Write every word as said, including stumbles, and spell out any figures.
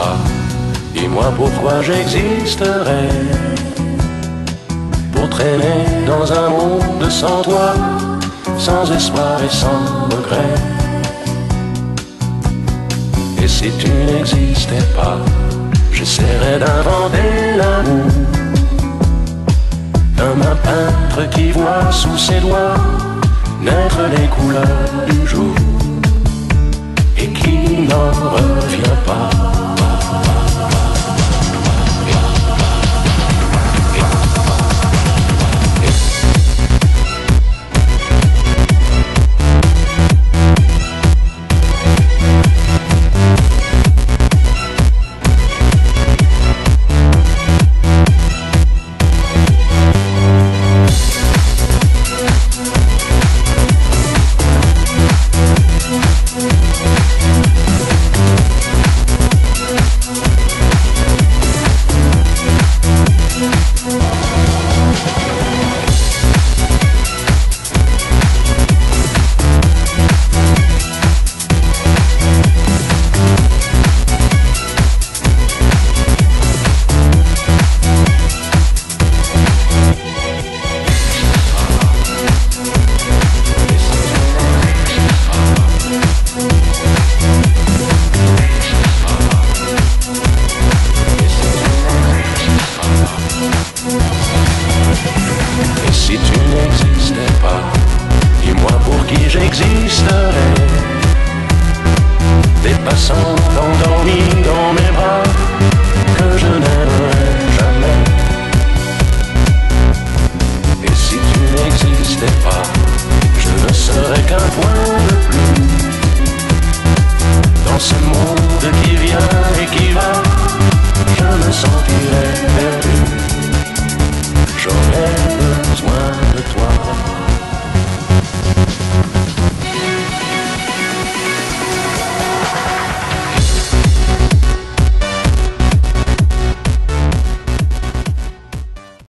pas, dis-moi pourquoi j'existerais. Pour traîner dans un monde sans toi, sans espoir et sans regret. Et si tu n'existais pas, j'essaierais d'inventer l'amour, comme un peintre qui voit sous ses doigts naître les couleurs du jour et qui n'en revient pas. Si tu n'existais pas, dis-moi pour qui j'existerais. Des passants endormis dans mes bras que je n'aimerais jamais. Et si tu n'existais pas, je ne serais qu'un point de plus dans ce monde qui vient et qui va. Je me sentirais perdu. J'aurais besoin